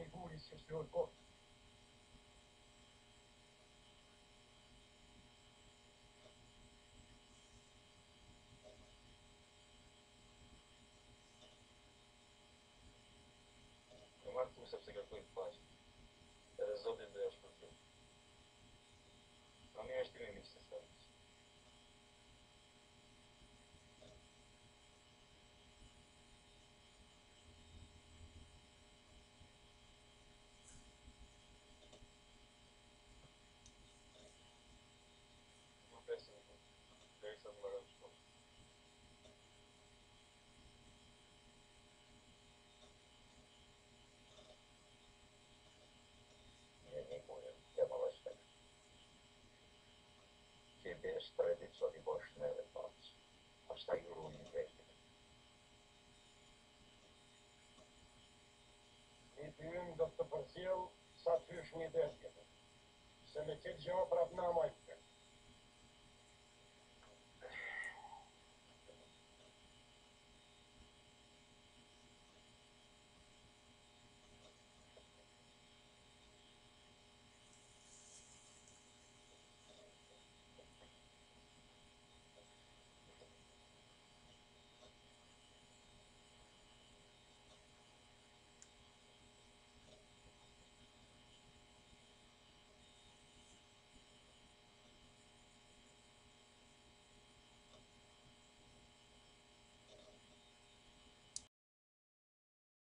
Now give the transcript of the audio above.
Ой, бури, сестренко. Martów se przygotuje twarz. Teraz zody do jaż podróż. A miałeś tyle mieć się stawić. No presję. To jest odmawiam szkoły. Nie powiem, ja małeś tak. Ciebie z tradycji boczne lepac. A z tak równie wejdzie. Gittiğim doktor Parsiyel satış ne derdi. Semetet cevap Rabnamay.